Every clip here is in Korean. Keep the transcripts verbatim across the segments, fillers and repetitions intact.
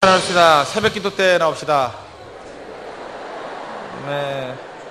나옵시다. 새벽 기도 때 나옵시다. 네.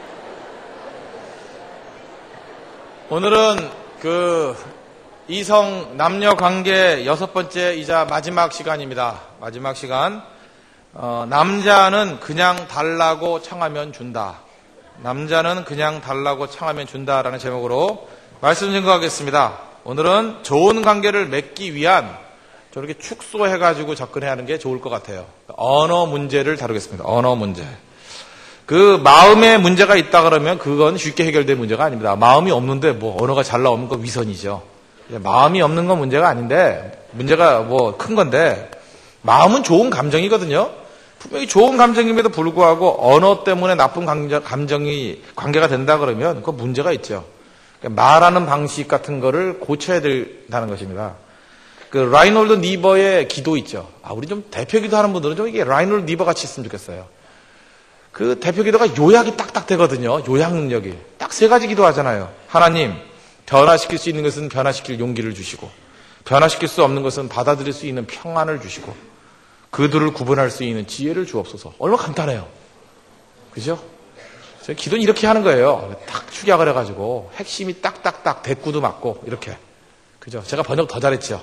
오늘은 그 이성 남녀 관계 여섯 번째이자 마지막 시간입니다. 마지막 시간. 어, 남자는 그냥 달라고 청하면 준다. 남자는 그냥 달라고 청하면 준다라는 제목으로 말씀 증거하겠습니다. 오늘은 좋은 관계를 맺기 위한 저렇게 축소해가지고 접근해야 하는 게 좋을 것 같아요. 언어 문제를 다루겠습니다. 언어 문제. 그 마음에 문제가 있다 그러면 그건 쉽게 해결될 문제가 아닙니다. 마음이 없는데 뭐 언어가 잘 나오는 건 위선이죠. 마음이 없는 건 문제가 아닌데 문제가 뭐 큰 건데 마음은 좋은 감정이거든요. 분명히 좋은 감정임에도 불구하고 언어 때문에 나쁜 감정, 감정이 관계가 된다 그러면 그건 문제가 있죠. 그러니까 말하는 방식 같은 거를 고쳐야 된다는 것입니다. 그 라이놀드 니버의 기도 있죠. 아, 우리 좀 대표 기도하는 분들은 좀 이게 라이놀드 니버 같이 했으면 좋겠어요. 그 대표 기도가 요약이 딱딱 되거든요. 요약 능력이. 딱 세 가지 기도하잖아요. 하나님, 변화시킬 수 있는 것은 변화시킬 용기를 주시고, 변화시킬 수 없는 것은 받아들일 수 있는 평안을 주시고, 그들을 구분할 수 있는 지혜를 주옵소서. 얼마나 간단해요. 그죠? 저희 기도는 이렇게 하는 거예요. 딱 축약을 해가지고, 핵심이 딱딱딱 대꾸도 맞고, 이렇게. 그죠? 제가 번역 더 잘했죠.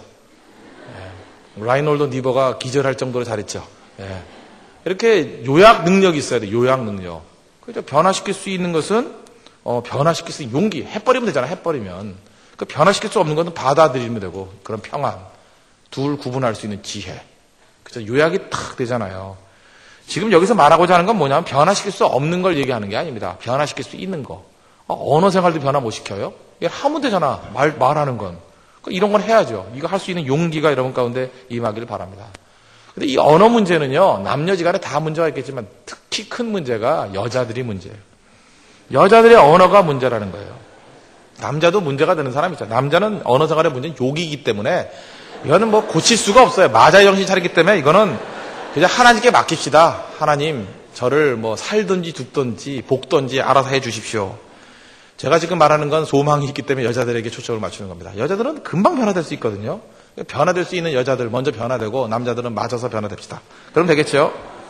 예. 라이놀드 니버가 기절할 정도로 잘했죠. 예. 이렇게 요약 능력이 있어야 돼. 요약 능력. 그죠? 변화시킬 수 있는 것은 어, 변화시킬 수 있는 용기. 해버리면 되잖아. 해버리면. 그 변화시킬 수 없는 것은 받아들이면 되고 그런 평안. 둘 구분할 수 있는 지혜. 그죠? 요약이 탁 되잖아요. 지금 여기서 말하고자 하는 건 뭐냐면 변화시킬 수 없는 걸 얘기하는 게 아닙니다. 변화시킬 수 있는 거. 어, 언어 생활도 변화 못 시켜요? 이게 하면 되잖아. 말, 말하는 건. 이런 건 해야죠. 이거 할 수 있는 용기가 여러분 가운데 임하기를 바랍니다. 근데 이 언어 문제는요, 남녀지간에 다 문제가 있겠지만 특히 큰 문제가 여자들이 문제예요. 여자들의 언어가 문제라는 거예요. 남자도 문제가 되는 사람이 있죠. 남자는 언어 생활의 문제는 욕이기 때문에 이거는 뭐 고칠 수가 없어요. 마자의 정신 차리기 때문에 이거는 그냥 하나님께 맡깁시다. 하나님, 저를 뭐 살든지 죽든지 볶든지 알아서 해 주십시오. 제가 지금 말하는 건 소망이 있기 때문에 여자들에게 초점을 맞추는 겁니다. 여자들은 금방 변화될 수 있거든요. 변화될 수 있는 여자들 먼저 변화되고 남자들은 맞아서 변화됩시다. 그럼 되겠죠?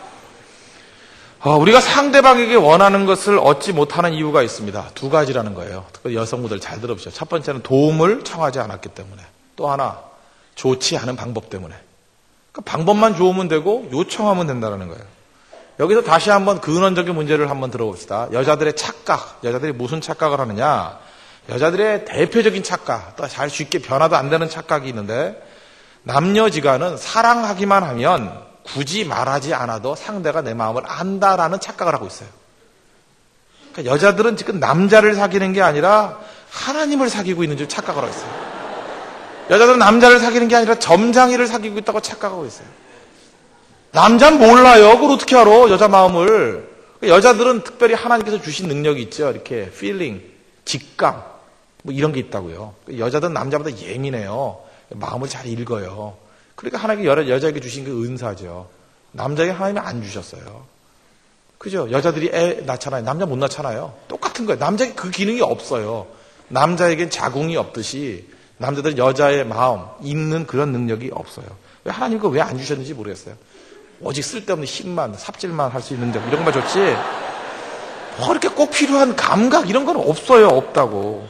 어, 우리가 상대방에게 원하는 것을 얻지 못하는 이유가 있습니다. 두 가지라는 거예요. 특히 여성분들 잘 들어보시죠. 첫 번째는 도움을 청하지 않았기 때문에. 또 하나, 좋지 않은 방법 때문에. 그러니까 방법만 좋으면 되고 요청하면 된다는 거예요. 여기서 다시 한번 근원적인 문제를 한번 들어봅시다. 여자들의 착각. 여자들이 무슨 착각을 하느냐. 여자들의 대표적인 착각, 또 잘 쉽게 변화도 안 되는 착각이 있는데 남녀지간은 사랑하기만 하면 굳이 말하지 않아도 상대가 내 마음을 안다라는 착각을 하고 있어요. 그러니까 여자들은 지금 남자를 사귀는 게 아니라 하나님을 사귀고 있는 줄 착각을 하고 있어요. 여자들은 남자를 사귀는 게 아니라 점장이를 사귀고 있다고 착각하고 있어요. 남자는 몰라요. 그걸 어떻게 알아? 여자 마음을. 여자들은 특별히 하나님께서 주신 능력이 있죠. 이렇게 feeling, 직감. 뭐 이런 게 있다고요. 여자들은 남자보다 예민해요. 마음을 잘 읽어요. 그러니까 하나님이 여자에게 주신 그 은사죠. 남자에게 하나님이 안 주셨어요. 그죠? 여자들이 애 낳잖아요. 남자 못 낳잖아요. 똑같은 거예요. 남자에게 그 기능이 없어요. 남자에겐 자궁이 없듯이 남자들은 여자의 마음 읽는 그런 능력이 없어요. 왜 하나님 그거 왜 안 주셨는지 모르겠어요. 오직 쓸데없는 힘만, 삽질만 할 수 있는 데 이런 것만 좋지. 뭐 이렇게 꼭 필요한 감각 이런 건 없어요. 없다고.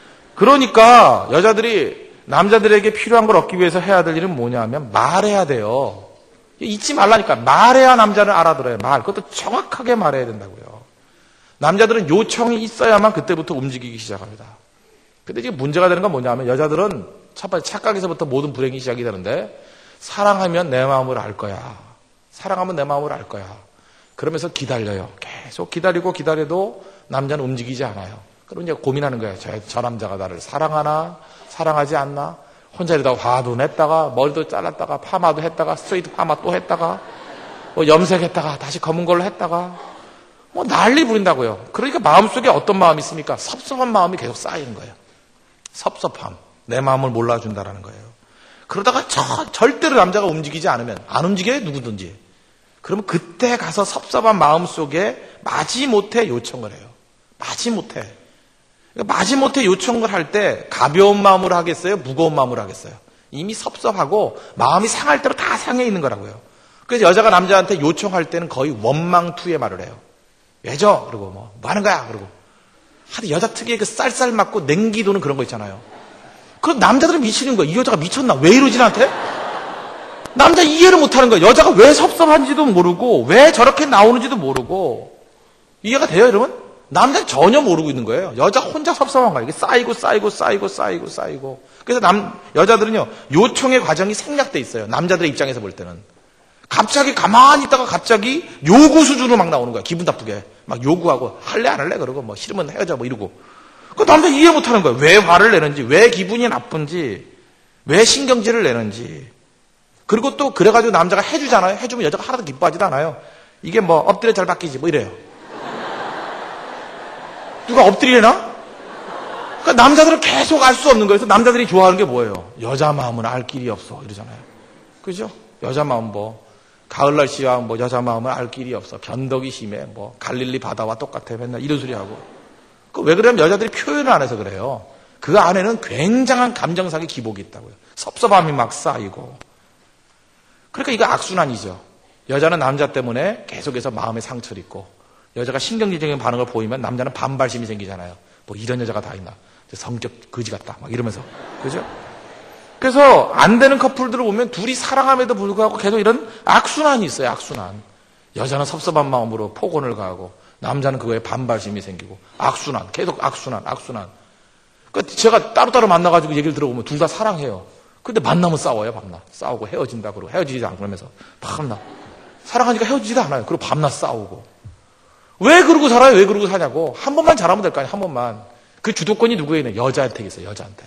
그러니까 여자들이 남자들에게 필요한 걸 얻기 위해서 해야 될 일은 뭐냐 하면 말해야 돼요. 잊지 말라니까. 말해야 남자는 알아들어요. 말. 그것도 정확하게 말해야 된다고요. 남자들은 요청이 있어야만 그때부터 움직이기 시작합니다. 근데 지금 문제가 되는 건 뭐냐 하면 여자들은 첫 번째 착각에서부터 모든 불행이 시작이 되는데 사랑하면 내 마음을 알 거야. 사랑하면 내 마음을 알 거야. 그러면서 기다려요. 계속 기다리고 기다려도 남자는 움직이지 않아요. 그럼 이제 고민하는 거예요. 저, 저 남자가 나를 사랑하나 사랑하지 않나. 혼자 이러다가 화도 냈다가 머리도 잘랐다가 파마도 했다가 스트레이트 파마 또 했다가 뭐 염색했다가 다시 검은 걸로 했다가 뭐 난리 부린다고요. 그러니까 마음속에 어떤 마음이 있습니까? 섭섭한 마음이 계속 쌓이는 거예요. 섭섭함. 내 마음을 몰라준다라는 거예요. 그러다가 저, 절대로 남자가 움직이지 않으면 안 움직여요. 누구든지. 그러면 그때 가서 섭섭한 마음 속에 마지못해 요청을 해요. 마지못해. 마지못해 요청을 할 때 가벼운 마음으로 하겠어요? 무거운 마음으로 하겠어요? 이미 섭섭하고 마음이 상할 대로 다 상해 있는 거라고요. 그래서 여자가 남자한테 요청할 때는 거의 원망투의 말을 해요. 왜죠? 그리고 뭐, 뭐 하는 거야? 그러고. 하여튼 여자 특유의 그 쌀쌀 맞고 냉기 도는 그런 거 있잖아요. 그럼 남자들은 미치는 거야. 이 여자가 미쳤나? 왜 이러지 나한테? 남자 이해를 못 하는 거야. 여자가 왜 섭섭한지도 모르고, 왜 저렇게 나오는지도 모르고. 이해가 돼요, 여러분? 남자는 전혀 모르고 있는 거예요. 여자 혼자 섭섭한 거야. 이게 쌓이고, 쌓이고, 쌓이고, 쌓이고, 쌓이고. 그래서 남, 여자들은요, 요청의 과정이 생략돼 있어요. 남자들의 입장에서 볼 때는. 갑자기 가만히 있다가 갑자기 요구 수준으로 막 나오는 거야. 기분 나쁘게. 막 요구하고, 할래, 안 할래? 그러고, 뭐, 싫으면 헤어져, 뭐 이러고. 그 남자 이해 못 하는 거야. 왜 화를 내는지, 왜 기분이 나쁜지, 왜 신경질을 내는지. 그리고 또 그래가지고 남자가 해주잖아요. 해주면 여자가 하나도 기뻐하지도 않아요. 이게 뭐 엎드려 잘 바뀌지 뭐 이래요. 누가 엎드리려나? 그러니까 남자들은 계속 알 수 없는 거예요. 그래서 남자들이 좋아하는 게 뭐예요? 여자 마음은 알 길이 없어 이러잖아요. 그죠? 여자 마음 뭐 가을 날씨와 뭐 여자 마음은 알 길이 없어. 변덕이 심해. 뭐 갈릴리 바다와 똑같아. 맨날 이런 소리 하고. 그 왜 그러냐면 여자들이 표현을 안 해서 그래요. 그 안에는 굉장한 감정상의 기복이 있다고요. 섭섭함이 막 쌓이고. 그러니까 이거 악순환이죠. 여자는 남자 때문에 계속해서 마음에 상처를 입고 여자가 신경질적인 반응을 보이면 남자는 반발심이 생기잖아요. 뭐 이런 여자가 다 있나. 성적 거지 같다. 막 이러면서. 그죠? 그래서 안 되는 커플들을 보면 둘이 사랑함에도 불구하고 계속 이런 악순환이 있어요. 악순환. 여자는 섭섭한 마음으로 폭언을 가하고 남자는 그거에 반발심이 생기고 악순환. 계속 악순환. 악순환. 그러니까 제가 따로따로 만나가지고 얘기를 들어보면 둘 다 사랑해요. 근데 만나면 싸워요, 밤낮. 싸우고 헤어진다 그러고 헤어지지 않고 그러면서 밤낮. 사랑하니까 헤어지지도 않아요. 그리고 밤낮 싸우고. 왜 그러고 살아요? 왜 그러고 사냐고. 한 번만 잘하면 될 거 아니에요. 한 번만. 그 주도권이 누구에게 있냐? 여자한테 있어요. 여자한테.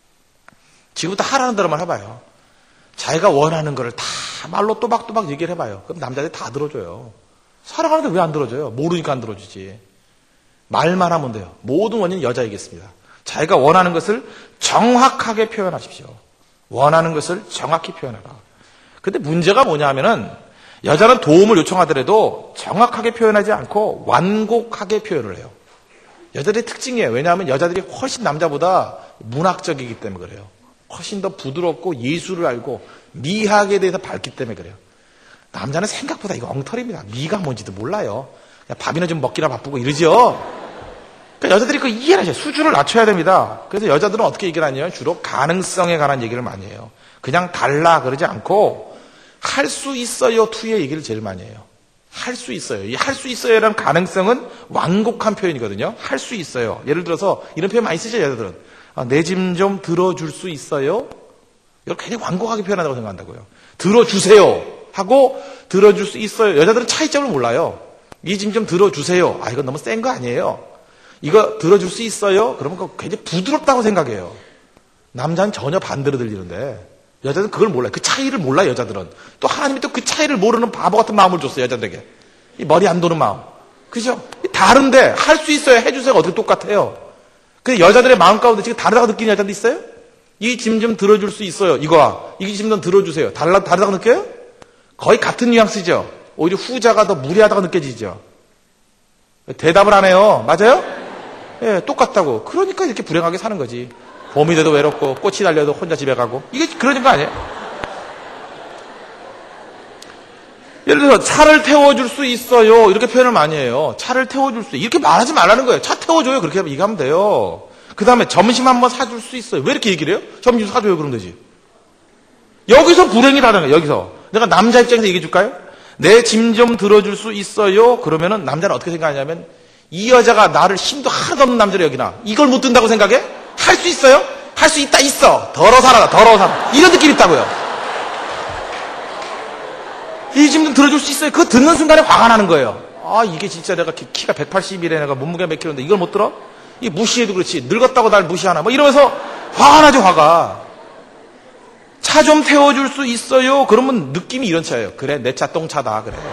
지금부터 하라는 대로만 해봐요. 자기가 원하는 거를 다 말로 또박또박 얘기를 해봐요. 그럼 남자들이 다 들어줘요. 사랑하는데 왜 안 들어줘요? 모르니까 안 들어주지. 말만 하면 돼요. 모든 원인은 여자이겠습니다. 자기가 원하는 것을 정확하게 표현하십시오. 원하는 것을 정확히 표현하라. 근데 문제가 뭐냐 하면은 여자는 도움을 요청하더라도 정확하게 표현하지 않고 완곡하게 표현을 해요. 여자들의 특징이에요. 왜냐하면 여자들이 훨씬 남자보다 문학적이기 때문에 그래요. 훨씬 더 부드럽고 예술을 알고 미학에 대해서 밝기 때문에 그래요. 남자는 생각보다 이거 엉터리입니다. 미가 뭔지도 몰라요. 그냥 밥이나 좀 먹기나 바쁘고 이러죠. 그러니까 여자들이 그 이해를 하셔요. 수준을 낮춰야 됩니다. 그래서 여자들은 어떻게 얘기를 하냐면 주로 가능성에 관한 얘기를 많이 해요. 그냥 달라 그러지 않고 할 수 있어요 투의 얘기를 제일 많이 해요. 할 수 있어요. 이 할 수 있어요라는 가능성은 완곡한 표현이거든요. 할 수 있어요. 예를 들어서 이런 표현 많이 쓰죠, 여자들은. 아, 내 짐 좀 들어줄 수 있어요? 이걸 굉장히 완곡하게 표현한다고 생각한다고요. 들어주세요 하고 들어줄 수 있어요. 여자들은 차이점을 몰라요. 이 짐 좀 들어주세요. 아, 이건 너무 센 거 아니에요. 이거 들어줄 수 있어요? 그러면 그거 굉장히 부드럽다고 생각해요. 남자는 전혀 반대로 들리는데 여자들은 그걸 몰라요. 그 차이를 몰라요, 여자들은. 또 하나님이 또 그 차이를 모르는 바보 같은 마음을 줬어요, 여자들에게. 이 머리 안 도는 마음. 그죠? 다른데 할 수 있어요, 해주세요. 어떻게 똑같아요? 근데 여자들의 마음 가운데 지금 다르다고 느끼는 여자도 있어요? 이 짐 좀 들어줄 수 있어요. 이거와 이 짐 좀 들어주세요. 달라, 다르다고 느껴요? 거의 같은 뉘앙스죠. 오히려 후자가 더 무리하다고 느껴지죠. 대답을 안 해요. 맞아요? 예, 똑같다고. 그러니까 이렇게 불행하게 사는 거지. 봄이 돼도 외롭고 꽃이 달려도 혼자 집에 가고. 이게 그런 거 아니에요? 예를 들어서 차를 태워줄 수 있어요. 이렇게 표현을 많이 해요. 차를 태워줄 수 이렇게 말하지 말라는 거예요. 차 태워줘요. 그렇게 얘기하면 돼요. 그 다음에 점심 한번 사줄 수 있어요. 왜 이렇게 얘기를 해요? 점심 사줘요. 그러면 되지. 여기서 불행이라는 거예요. 여기서. 내가 남자 입장에서 얘기해 줄까요? 내 짐 좀 들어줄 수 있어요. 그러면은 남자는 어떻게 생각하냐면 이 여자가 나를 힘도 하나도 없는 남자를 여기나 이걸 못 든다고 생각해? 할 수 있어요? 할 수 있다 있어. 더러 살아라. 더러 살아. 이런 느낌이 있다고요. 이 짐 좀 들어줄 수 있어요. 그거 듣는 순간에 화가 나는 거예요. 아, 이게 진짜 내가 키가 백팔십이래 내가 몸무게가 몇 킬로인데 이걸 못 들어? 이 무시해도 그렇지. 늙었다고 날 무시하나? 뭐 이러면서 화가 나죠, 화가. 차 좀 태워줄 수 있어요? 그러면 느낌이 이런 차예요. 그래, 내 차 똥차다. 그래.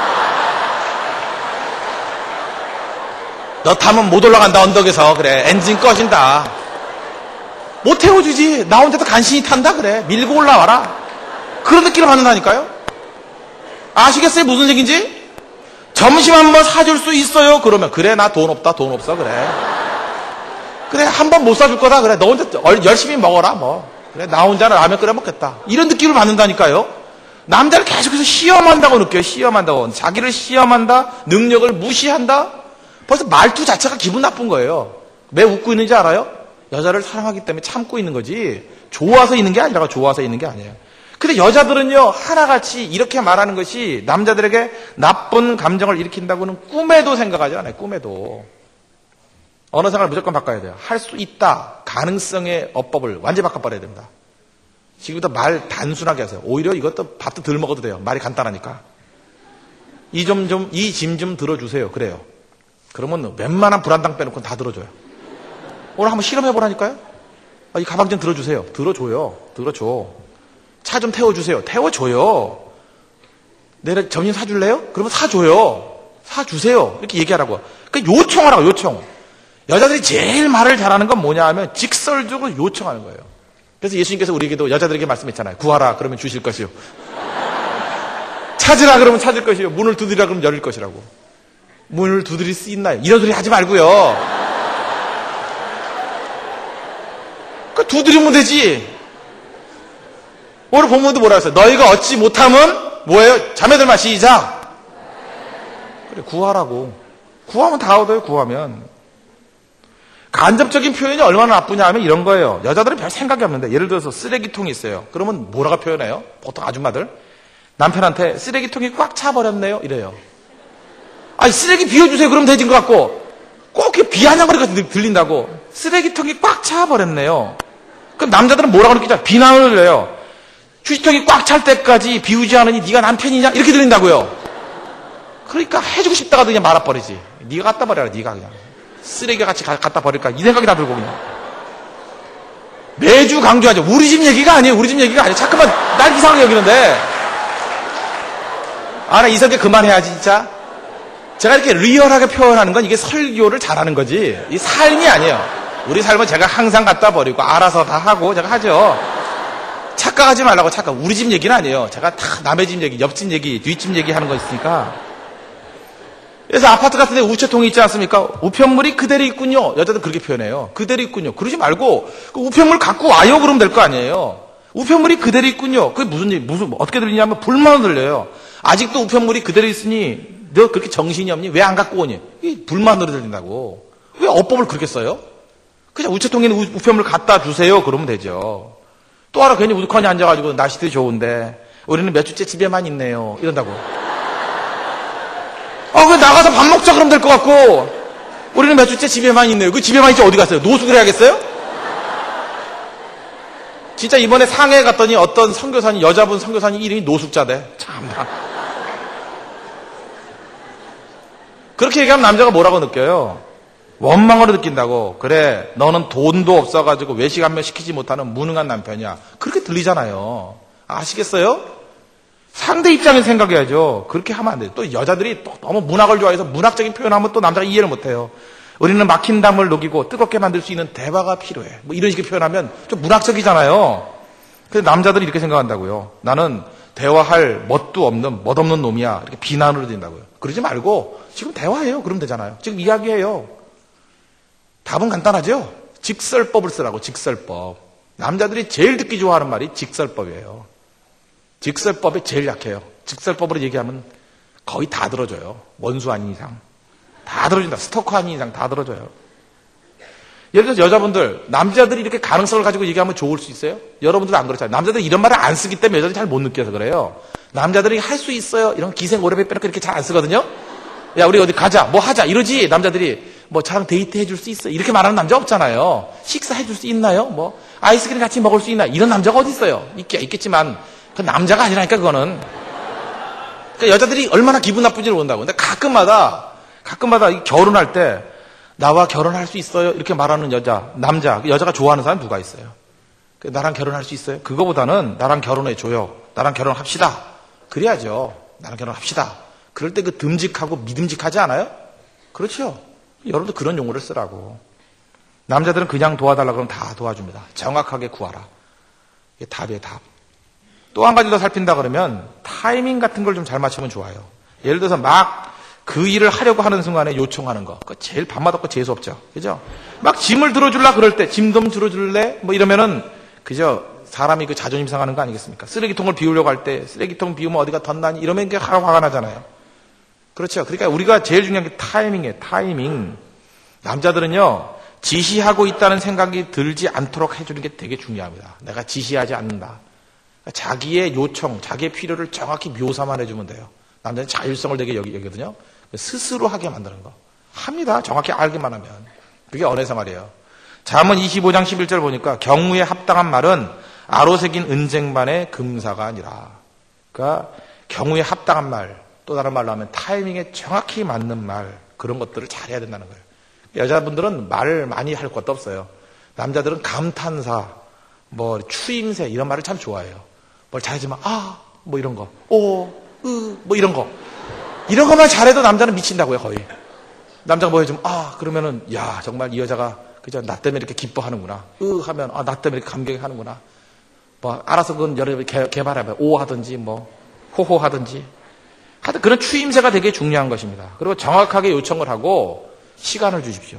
너 타면 못 올라간다, 언덕에서. 그래, 엔진 꺼진다. 못 태워주지. 나 혼자도 간신히 탄다. 그래, 밀고 올라와라. 그런 느낌을 받는다니까요. 아시겠어요? 무슨 얘기인지? 점심 한번 사줄 수 있어요? 그러면 그래, 나 돈 없다. 돈 없어. 그래. 그래, 한 번 못 사줄 거다. 그래, 너 혼자 열심히 먹어라. 뭐. 그래, 나 혼자는 라면 끓여 먹겠다. 이런 느낌을 받는다니까요. 남자를 계속해서 시험한다고 느껴요. 시험한다고. 자기를 시험한다, 능력을 무시한다. 벌써 말투 자체가 기분 나쁜 거예요. 왜 웃고 있는지 알아요? 여자를 사랑하기 때문에 참고 있는 거지 좋아서 있는 게 아니라 좋아서 있는 게 아니에요. 근데 여자들은요 하나같이 이렇게 말하는 것이 남자들에게 나쁜 감정을 일으킨다고는 꿈에도 생각하지 않아요. 꿈에도. 언어 생활을 무조건 바꿔야 돼요. 할 수 있다. 가능성의 어법을 완전히 바꿔버려야 됩니다. 지금부터 말 단순하게 하세요. 오히려 이것도 밥도 덜 먹어도 돼요. 말이 간단하니까. 이 좀 좀 이 짐 좀 들어주세요. 그래요. 그러면 웬만한 불안당 빼놓고 다 들어줘요. 오늘 한번 실험해보라니까요. 아, 이 가방 좀 들어주세요. 들어줘요. 들어줘. 차 좀 태워주세요. 태워줘요. 내일 점심 사줄래요? 그러면 사줘요. 사주세요. 이렇게 얘기하라고. 그러니까 요청하라고. 요청. 여자들이 제일 말을 잘하는 건 뭐냐 하면 직설적으로 요청하는 거예요. 그래서 예수님께서 우리에게도 여자들에게 말씀했잖아요. 구하라 그러면 주실 것이요. 찾으라 그러면 찾을 것이요. 문을 두드리라 그러면 열릴 것이라고. 문을 두드릴 수 있나요? 이런 소리 하지 말고요. 그 두드리면 되지. 오늘 본문도 뭐라 했어요? 너희가 얻지 못하면 뭐예요? 자매들만 시작. 그래 구하라고. 구하면 다 얻어요. 구하면. 간접적인 표현이 얼마나 나쁘냐 하면 이런 거예요. 여자들은 별 생각이 없는데 예를 들어서 쓰레기통이 있어요. 그러면 뭐라고 표현해요? 보통 아줌마들 남편한테 쓰레기통이 꽉 차버렸네요 이래요. 아니 쓰레기 비워주세요 그러면 되진 것 같고 꼭 이렇게 비아냥거리가 들린다고. 쓰레기통이 꽉 차버렸네요. 그럼 남자들은 뭐라고 느끼냐? 비난을 해요. 휴지통이 꽉 찰 때까지 비우지 않으니 네가 남편이냐? 이렇게 들린다고요. 그러니까 해주고 싶다가도 그냥 말아버리지. 네가 갖다 버려라. 네가 그냥 쓰레기 같이 갖다 버릴까 이 생각이 다 들고 그냥 매주 강조하죠. 우리 집 얘기가 아니에요. 우리 집 얘기가 아니에요. 자꾸만 날 이상하게 여기는데 아 나 이성계 그만해야지 진짜. 제가 이렇게 리얼하게 표현하는 건 이게 설교를 잘하는 거지 이 삶이 아니에요. 우리 삶은 제가 항상 갖다 버리고 알아서 다 하고 제가 하죠. 착각하지 말라고. 착각. 우리 집 얘기는 아니에요. 제가 다 남의 집 얘기, 옆집 얘기, 뒷집 얘기 하는 거 있으니까. 그래서 아파트 같은 데 우체통이 있지 않습니까? 우편물이 그대로 있군요. 여자들 그렇게 표현해요. 그대로 있군요. 그러지 말고 그 우편물 갖고 와요 그러면 될 거 아니에요. 우편물이 그대로 있군요. 그게 무슨 무슨 어떻게 들리냐면 불만으로 들려요. 아직도 우편물이 그대로 있으니 너 그렇게 정신이 없니? 왜 안 갖고 오니? 이게 불만으로 들린다고. 왜 어법을 그렇게 써요? 그냥 우체통에 있는 우편물 갖다 주세요 그러면 되죠. 또 하나 괜히 우두커니 앉아가지고 날씨도 좋은데 우리는 몇 주째 집에만 있네요 이런다고. 아, 왜 나가서 밥 먹자 그러면 될 것 같고 우리는 몇 주째 집에만 있네요. 그 집에만 있지 어디 갔어요? 노숙을 해야겠어요? 진짜 이번에 상해 갔더니 어떤 선교사님 여자분 선교사님 이름이 노숙자대. 참나. 그렇게 얘기하면 남자가 뭐라고 느껴요? 원망으로 느낀다고. 그래 너는 돈도 없어가지고 외식 한 명 시키지 못하는 무능한 남편이야. 그렇게 들리잖아요. 아시겠어요? 상대 입장에서 생각해야죠. 그렇게 하면 안 돼요. 또 여자들이 또 너무 문학을 좋아해서 문학적인 표현하면 또 남자가 이해를 못해요. 우리는 막힌 담을 녹이고 뜨겁게 만들 수 있는 대화가 필요해. 뭐 이런 식의 표현하면 좀 문학적이잖아요. 근데 남자들이 이렇게 생각한다고요. 나는 대화할 멋도 없는 멋없는 놈이야. 이렇게 비난으로 된다고요. 그러지 말고 지금 대화해요. 그러면 되잖아요. 지금 이야기해요. 답은 간단하죠. 직설법을 쓰라고. 직설법. 남자들이 제일 듣기 좋아하는 말이 직설법이에요. 직설법에 제일 약해요. 직설법으로 얘기하면 거의 다 들어줘요. 원수 아닌 이상. 다 들어준다. 스토커 아닌 이상 다 들어줘요. 예를 들어서 여자분들, 남자들이 이렇게 가능성을 가지고 얘기하면 좋을 수 있어요? 여러분들은 안 그렇잖아요. 남자들이 이런 말을 안 쓰기 때문에 여자들이 잘 못 느껴서 그래요. 남자들이 할 수 있어요. 이런 기생 오래배 빼놓고 이렇게 잘 안 쓰거든요. 야, 우리 어디 가자. 뭐 하자. 이러지. 남자들이 뭐 저랑 데이트 해줄 수 있어. 이렇게 말하는 남자 없잖아요. 식사 해줄 수 있나요? 뭐 아이스크림 같이 먹을 수 있나? 이런 남자가 어디 있어요? 있겠, 있겠지만 그 남자가 아니라니까 그거는. 그러니까 여자들이 얼마나 기분 나쁜지를 모른다고. 근데 가끔마다 가끔마다 결혼할 때 나와 결혼할 수 있어요? 이렇게 말하는 여자, 남자, 여자가 좋아하는 사람 누가 있어요? 나랑 결혼할 수 있어요? 그거보다는 나랑 결혼해줘요. 나랑 결혼합시다. 그래야죠. 나랑 결혼합시다. 그럴 때 그 듬직하고 믿음직하지 않아요? 그렇죠. 여러분도 그런 용어를 쓰라고. 남자들은 그냥 도와달라고 하면 다 도와줍니다. 정확하게 구하라. 이게 답이에요, 답. 또 한 가지 더 살핀다 그러면 타이밍 같은 걸 좀 잘 맞추면 좋아요. 예를 들어서 막 그 일을 하려고 하는 순간에 요청하는 거. 그거 제일 밥맛없고 재수없죠. 그죠? 막 짐을 들어줄라 그럴 때 짐 좀 들어줄래? 뭐 이러면은 그죠? 사람이 그 자존심 상하는 거 아니겠습니까? 쓰레기통을 비우려고 할 때 쓰레기통 비우면 어디가 덧나니 이러면 이게 화가 나잖아요. 그렇죠. 그러니까 우리가 제일 중요한 게 타이밍이에요. 타이밍. 남자들은요, 지시하고 있다는 생각이 들지 않도록 해주는 게 되게 중요합니다. 내가 지시하지 않는다. 자기의 요청, 자기의 필요를 정확히 묘사만 해주면 돼요. 남자는 자율성을 되게 여기, 여기거든요. 스스로 하게 만드는 거. 합니다. 정확히 알기만 하면. 그게 언어 생활이에요. 잠언 이십오 장 십일 절 보니까 경우에 합당한 말은 아로새긴 은쟁반의 금사가 아니라. 그러니까 경우에 합당한 말, 또 다른 말로 하면 타이밍에 정확히 맞는 말, 그런 것들을 잘해야 된다는 거예요. 여자분들은 말 많이 할 것도 없어요. 남자들은 감탄사, 뭐 추임새 이런 말을 참 좋아해요. 뭘 잘해주면 아, 뭐 이런 거, 오, 으, 뭐 이런 거. 이런 것만 잘해도 남자는 미친다고요, 거의. 남자가 뭐 해주면 아, 그러면은 야, 정말 이 여자가 그저 나 때문에 이렇게 기뻐하는구나. 으 하면 아, 나 때문에 이렇게 감격하는구나. 뭐 알아서 그건 여러분이 개발해봐요. 오 하든지 뭐 호호 하든지. 하여튼 그런 추임새가 되게 중요한 것입니다. 그리고 정확하게 요청을 하고 시간을 주십시오.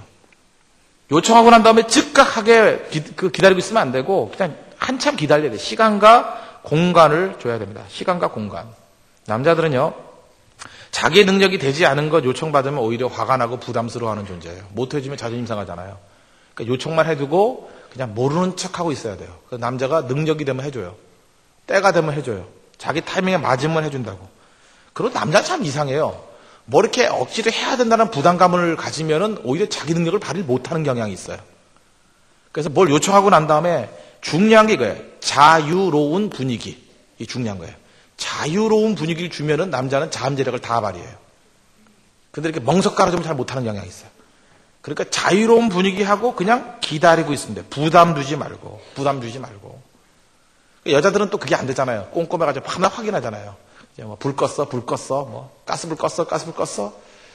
요청하고 난 다음에 즉각하게 기, 그 기다리고 있으면 안 되고 그냥 한참 기다려야 돼요. 시간과 공간을 줘야 됩니다. 시간과 공간. 남자들은요, 자기의 능력이 되지 않은 것 요청받으면 오히려 화가 나고 부담스러워하는 존재예요. 못 해주면 자존심 상하잖아요. 그러니까 요청만 해두고 그냥 모르는 척하고 있어야 돼요. 그래서 남자가 능력이 되면 해줘요. 때가 되면 해줘요. 자기 타이밍에 맞으면 해준다고. 그리고 남자는 참 이상해요. 뭐 이렇게 억지로 해야 된다는 부담감을 가지면은 오히려 자기 능력을 발휘 못하는 경향이 있어요. 그래서 뭘 요청하고 난 다음에 중요한 게 이거예요. 자유로운 분위기. 이게 중요한 거예요. 자유로운 분위기를 주면은 남자는 자음재력을 다 발휘해요. 근데 이렇게 멍석 깔아주면 잘 못하는 경향이 있어요. 그러니까 자유로운 분위기하고 그냥 기다리고 있습니다. 부담 두지 말고, 부담 주지 말고. 여자들은 또 그게 안 되잖아요. 꼼꼼해가지고 밤낮 확인하잖아요. 뭐 불 껐어, 불 껐어, 뭐 가스불 껐어, 가스불 껐어.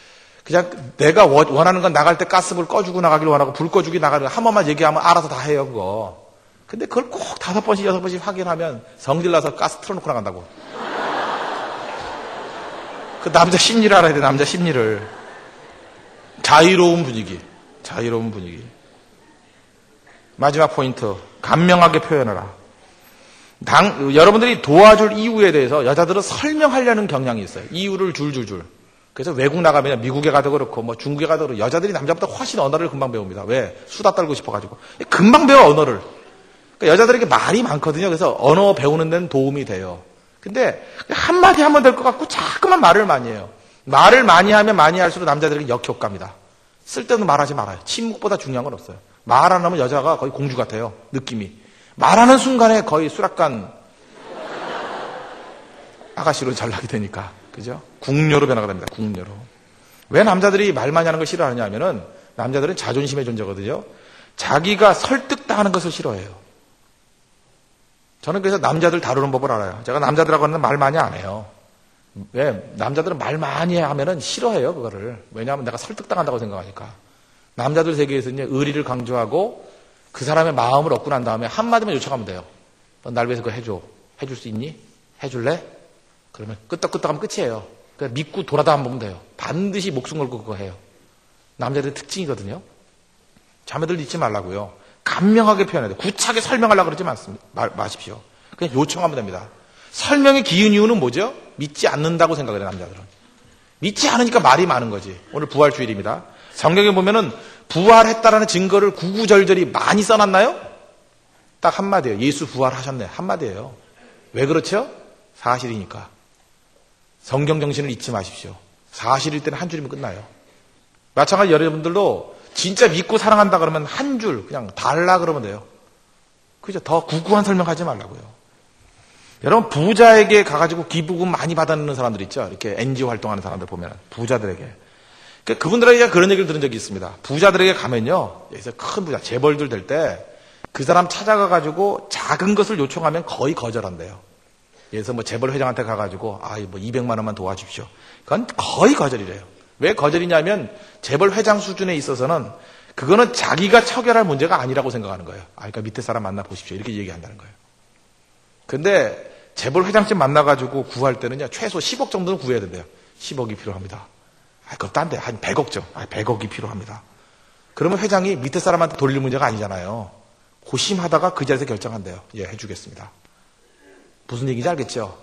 그냥 내가 원하는 건 나갈 때 가스불 꺼주고 나가길 원하고 불 꺼주기 나가는 거 한 번만 얘기하면 알아서 다 해요, 그거. 근데 그걸 꼭 다섯 번씩 여섯 번씩 확인하면 성질나서 가스 틀어놓고 나간다고. 그 남자 심리를 알아야 돼, 남자 심리를. 자유로운 분위기, 자유로운 분위기. 마지막 포인트, 간명하게 표현하라. 당, 여러분들이 도와줄 이유에 대해서 여자들은 설명하려는 경향이 있어요. 이유를 줄줄줄. 그래서 외국 나가면 미국에 가도 그렇고 뭐 중국에 가도 그렇고 여자들이 남자보다 훨씬 언어를 금방 배웁니다. 왜? 수다 떨고 싶어가지고. 금방 배워, 언어를. 그러니까 여자들에게 말이 많거든요. 그래서 언어 배우는 데는 도움이 돼요. 근데 한마디 하면 될 것 같고 자꾸만 말을 많이 해요. 말을 많이 하면 많이 할수록 남자들에게 역효과입니다. 쓸데없는 말하지 말아요. 침묵보다 중요한 건 없어요. 말 안 하면 여자가 거의 공주 같아요. 느낌이. 말하는 순간에 거의 수락관 아가씨로 전락이 되니까. 그죠? 궁녀로 변화가 됩니다. 궁녀로. 왜 남자들이 말 많이 하는 걸 싫어하느냐 하면은 남자들은 자존심의 존재거든요. 자기가 설득당하는 것을 싫어해요. 저는 그래서 남자들 다루는 법을 알아요. 제가 남자들하고는 말 많이 안 해요. 왜? 남자들은 말 많이 하면은 싫어해요, 그거를. 왜냐하면 내가 설득당한다고 생각하니까. 남자들 세계에서는 의리를 강조하고 그 사람의 마음을 얻고 난 다음에 한마디만 요청하면 돼요. 너 날 위해서 그거 해줘. 해줄 수 있니? 해줄래? 그러면 끄떡끄떡하면 끝이에요. 그냥 믿고 돌아다 한 보면 돼요. 반드시 목숨 걸고 그거 해요. 남자들의 특징이거든요. 자매들 잊지 말라고요. 간명하게 표현해야 돼요. 구차하게 설명하려고 그러지 않습니다. 마, 마십시오. 그냥 요청하면 됩니다. 설명의 기운 이유는 뭐죠? 믿지 않는다고 생각을 해요, 남자들은. 믿지 않으니까 말이 많은 거지. 오늘 부활주일입니다. 성경에 보면은 부활했다라는 증거를 구구절절히 많이 써놨나요? 딱 한마디예요. 예수 부활하셨네. 한마디예요. 왜 그렇죠? 사실이니까. 성경 정신을 잊지 마십시오. 사실일 때는 한 줄이면 끝나요. 마찬가지 여러분들도 진짜 믿고 사랑한다 그러면 한 줄 그냥 달라 그러면 돼요. 그죠? 더 구구한 설명하지 말라고요. 여러분 부자에게 가가지고 기부금 많이 받아내는 사람들 있죠? 이렇게 엔지오 활동하는 사람들 보면 부자들에게. 그러니까 그분들에게 그런 얘기를 들은 적이 있습니다. 부자들에게 가면요, 여기서 큰 부자 재벌들 될 때 그 사람 찾아가가지고 작은 것을 요청하면 거의 거절한대요. 그래서 뭐 재벌 회장한테 가가지고 아, 뭐 이백만 원만 도와주십시오. 그건 거의 거절이래요. 왜 거절이냐면 재벌 회장 수준에 있어서는 그거는 자기가 처결할 문제가 아니라고 생각하는 거예요. 아, 그러니까 밑에 사람 만나 보십시오. 이렇게 얘기한다는 거예요. 근데 재벌 회장쯤 만나가지고 구할 때는요, 최소 십억 정도는 구해야 된대요. 십억이 필요합니다. 아, 그것도 안 돼. 한 백억 정. 아, 백억이 필요합니다. 그러면 회장이 밑에 사람한테 돌릴 문제가 아니잖아요. 고심하다가 그 자리에서 결정한대요. 예, 해주겠습니다. 무슨 얘기인지 알겠죠?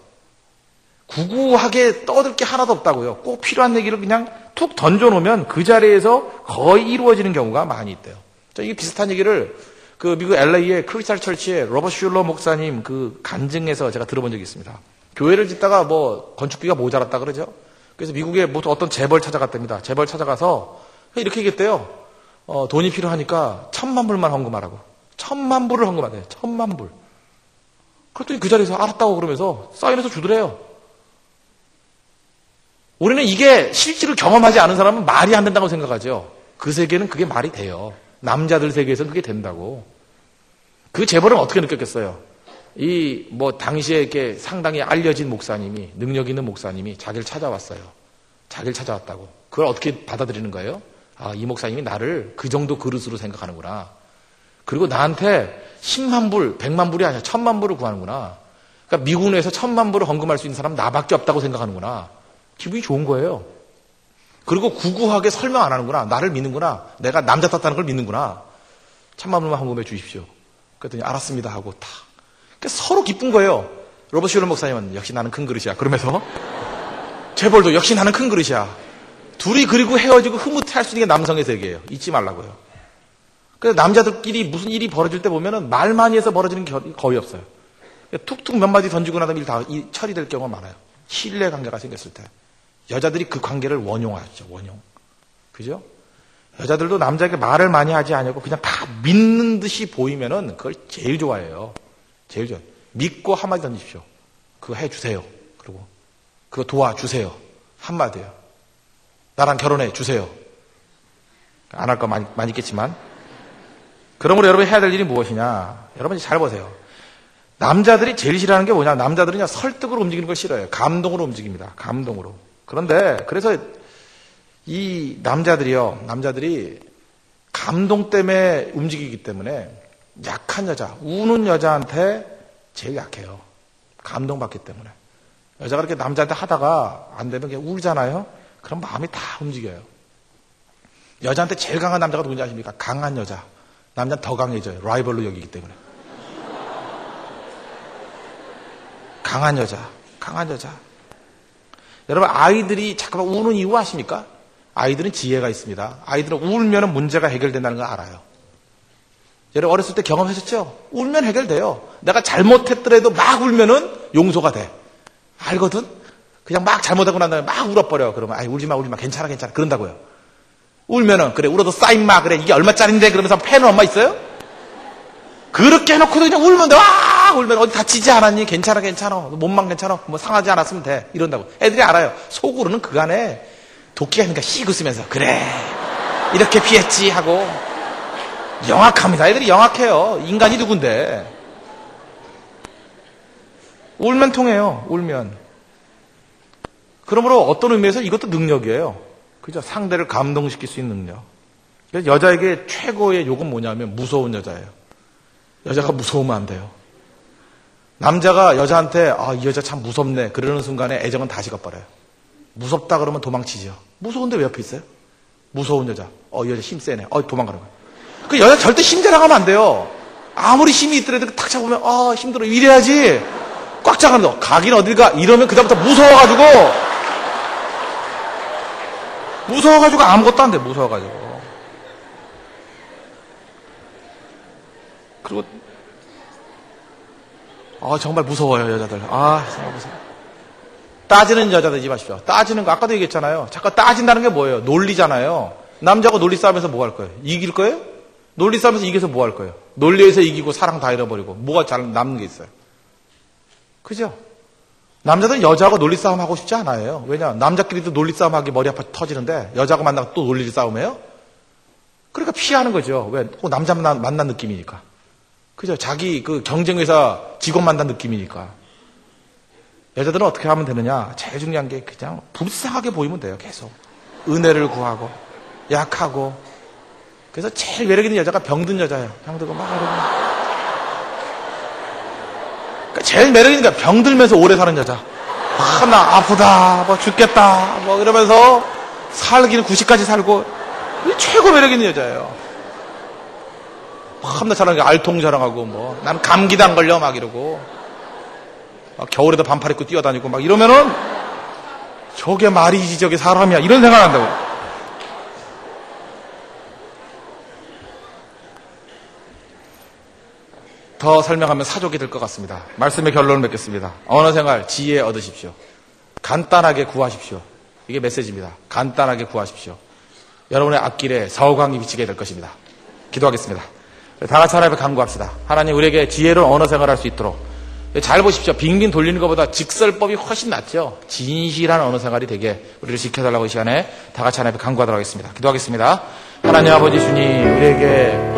구구하게 떠들 게 하나도 없다고요. 꼭 필요한 얘기를 그냥 툭 던져놓으면 그 자리에서 거의 이루어지는 경우가 많이 있대요. 자, 이게 비슷한 얘기를 그 미국 엘에이의 크리스탈 처치의 로버트 슐러 목사님 그 간증에서 제가 들어본 적이 있습니다. 교회를 짓다가 뭐 건축비가 모자랐다 그러죠. 그래서 미국에 뭐 어떤 재벌 찾아갔답니다. 재벌 찾아가서 이렇게 얘기했대요. 어, 돈이 필요하니까 천만 불만 헌금하라고. 천만 불을 헌금하대요. 천만 불. 그랬더니 그 자리에서 알았다고 그러면서 사인해서 주더래요. 우리는 이게 실제로 경험하지 않은 사람은 말이 안 된다고 생각하죠. 그 세계는 그게 말이 돼요. 남자들 세계에서는 그게 된다고. 그 재벌은 어떻게 느꼈겠어요? 이 뭐 당시에 이렇게 상당히 알려진 목사님이, 능력 있는 목사님이 자기를 찾아왔어요. 자기를 찾아왔다고. 그걸 어떻게 받아들이는 거예요? 아, 이 목사님이 나를 그 정도 그릇으로 생각하는구나. 그리고 나한테 십만 불, 백만 불이 아니라 천만 불을 구하는구나. 그러니까 미국 내에서 천만 불을 헌금할 수 있는 사람 나밖에 없다고 생각하는구나. 기분이 좋은 거예요. 그리고 구구하게 설명 안 하는구나. 나를 믿는구나. 내가 남자 탔다는 걸 믿는구나. 천만 불만 헌금해 주십시오. 그랬더니 알았습니다 하고 다. 그러니까 서로 기쁜 거예요. 로버트 슐러 목사님은 역시 나는 큰 그릇이야. 그러면서 재벌도 역시 나는 큰 그릇이야. 둘이 그리고 헤어지고 흐뭇해할 수 있는 게 남성의 세계예요. 잊지 말라고요. 그래서 남자들끼리 무슨 일이 벌어질 때 보면은 말 많이 해서 벌어지는 게 거의 없어요. 툭툭 몇 마디 던지고 나면 일 다 처리될 경우가 많아요. 신뢰 관계가 생겼을 때. 여자들이 그 관계를 원용하죠. 원용. 그죠? 여자들도 남자에게 말을 많이 하지 않고 그냥 다 믿는 듯이 보이면은 그걸 제일 좋아해요. 제일 좋아요. 믿고 한마디 던지십시오. 그거 해주세요. 그리고 그거 도와주세요. 한마디요. 나랑 결혼해 주세요. 안 할 거 많이, 많이 있겠지만. 그러므로 여러분이 해야 될 일이 무엇이냐. 여러분이 잘 보세요. 남자들이 제일 싫어하는 게 뭐냐. 남자들은요, 설득으로 움직이는 걸 싫어해요. 감동으로 움직입니다. 감동으로. 그런데, 그래서 이 남자들이요, 남자들이 감동 때문에 움직이기 때문에 약한 여자, 우는 여자한테 제일 약해요. 감동받기 때문에. 여자가 이렇게 남자한테 하다가 안 되면 그냥 울잖아요? 그럼 마음이 다 움직여요. 여자한테 제일 강한 남자가 누군지 아십니까? 강한 여자. 남자는 더 강해져요. 라이벌로 여기기 때문에. 강한 여자. 강한 여자. 여러분, 아이들이 잠깐만 우는 이유 아십니까? 아이들은 지혜가 있습니다. 아이들은 울면 문제가 해결된다는 걸 알아요. 여러분, 어렸을 때 경험하셨죠? 울면 해결돼요. 내가 잘못했더라도 막 울면은 용서가 돼. 알거든? 그냥 막 잘못하고 난 다음에 막 울어버려. 그러면, 아이, 울지 마, 울지 마. 괜찮아, 괜찮아. 그런다고요. 울면은, 그래, 울어도 쌓인 마. 그래, 이게 얼마짜린데? 그러면서 패는 엄마 있어요? 그렇게 해놓고도 그냥 울면 돼. 와! 울면 어디 다치지 않았니? 괜찮아, 괜찮아. 몸만 괜찮아. 뭐 상하지 않았으면 돼. 이런다고. 애들이 알아요. 속으로는 그간에 도끼가 있으니까 씩 웃으면서, 그래. 이렇게 피했지. 하고. 영악합니다. 애들이 영악해요. 인간이 누군데. 울면 통해요. 울면. 그러므로 어떤 의미에서 이것도 능력이에요. 그죠? 상대를 감동시킬 수 있는 능력. 그래서 여자에게 최고의 욕은 뭐냐면 무서운 여자예요. 여자가 무서우면 안 돼요. 남자가 여자한테 아, 이 여자 참 무섭네. 그러는 순간에 애정은 다 식어버려요. 무섭다 그러면 도망치죠. 무서운데 왜 옆에 있어요? 무서운 여자. 어, 이 여자 힘 세네. 어, 도망가는 거예요. 그 여자 절대 힘 자랑하면 안 돼요. 아무리 힘이 있더라도 탁 잡으면 아, 힘들어. 이래야지. 꽉 잡아서 가긴 어딜 가. 이러면 그다음부터 무서워가지고 무서워가지고 아무것도 안 돼. 무서워가지고. 그리고 아, 정말 무서워요, 여자들. 아, 정말 무서워. 따지는 여자 되지 마십시오. 따지는 거 아까도 얘기했잖아요. 잠깐 따진다는 게 뭐예요? 논리잖아요. 남자하고 논리 싸움에서 뭐 할 거예요? 이길 거예요? 논리 싸움에서 이겨서 뭐 할 거예요? 논리에서 이기고 사랑 다 잃어버리고 뭐가 잘 남는 게 있어요? 그죠? 남자들은 여자하고 논리 싸움 하고 싶지 않아요. 왜냐? 남자끼리도 논리 싸움 하기 머리 아파 터지는데 여자하고 만나고 또 논리 싸움해요? 그러니까 피하는 거죠. 왜? 꼭 남자 만난, 만난 느낌이니까. 그죠? 자기 그 경쟁회사 직원 만난 느낌이니까. 여자들은 어떻게 하면 되느냐? 제일 중요한 게 그냥 불쌍하게 보이면 돼요. 계속. 은혜를 구하고 약하고. 그래서 제일 매력 있는 여자가 병든 여자예요. 병들고 막 이러고. 그러니까 제일 매력 있는 게 병들면서 오래 사는 여자. 아, 나 아프다, 뭐 죽겠다, 뭐 이러면서 살기는 구십까지 살고. 이게 최고 매력 있는 여자예요. 밤낮 자랑하고 알통 자랑하고 뭐 난 감기도 안 걸려 막 이러고 막 겨울에도 반팔 입고 뛰어다니고 막 이러면은 저게 말이지 저게 사람이야 이런 생각 한다고. 더 설명하면 사족이 될 것 같습니다. 말씀의 결론을 맺겠습니다. 언어생활 지혜 얻으십시오. 간단하게 구하십시오. 이게 메시지입니다. 간단하게 구하십시오. 여러분의 앞길에 서광이 비치게 될 것입니다. 기도하겠습니다. 다 같이 하나님 앞에 간구합시다. 하나님 우리에게 지혜로운 언어생활을 할 수 있도록 잘 보십시오. 빙빙 돌리는 것보다 직설법이 훨씬 낫죠. 진실한 언어생활이 되게 우리를 지켜달라고 이 시간에 다 같이 하나님 앞에 간구하도록 하겠습니다. 기도하겠습니다. 하나님 아버지 주님 우리에게